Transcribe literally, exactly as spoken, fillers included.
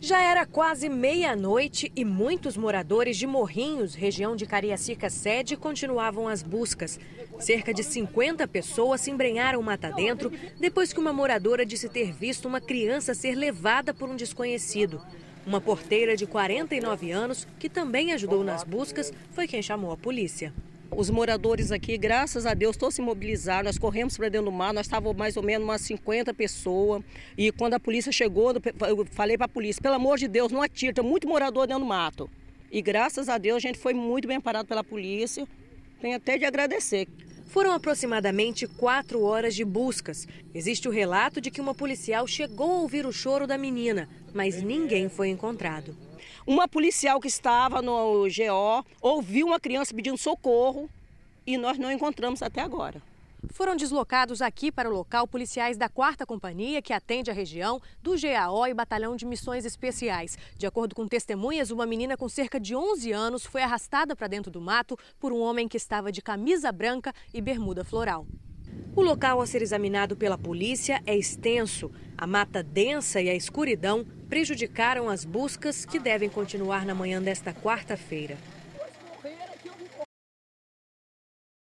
Já era quase meia-noite e muitos moradores de Morrinhos, região de Cariacica Sede, continuavam as buscas. Cerca de cinquenta pessoas se embrenharam mata dentro depois que uma moradora disse ter visto uma criança ser levada por um desconhecido. Uma porteira de quarenta e nove anos, que também ajudou nas buscas, foi quem chamou a polícia. Os moradores aqui, graças a Deus, todos se mobilizaram, nós corremos para dentro do mar, nós estávamos mais ou menos umas cinquenta pessoas. E quando a polícia chegou, eu falei para a polícia, pelo amor de Deus, não atira, tem muito morador dentro do mato. E graças a Deus a gente foi muito bem parado pela polícia, tenho até de agradecer. Foram aproximadamente quatro horas de buscas. Existe o relato de que uma policial chegou a ouvir o choro da menina, mas ninguém foi encontrado. Uma policial que estava no G O ouviu uma criança pedindo socorro e nós não encontramos até agora. Foram deslocados aqui para o local policiais da quarta Companhia, que atende a região, do G A O e Batalhão de Missões Especiais. De acordo com testemunhas, uma menina com cerca de onze anos foi arrastada para dentro do mato por um homem que estava de camisa branca e bermuda floral. O local a ser examinado pela polícia é extenso. A mata densa e a escuridão prejudicaram as buscas que devem continuar na manhã desta quarta-feira.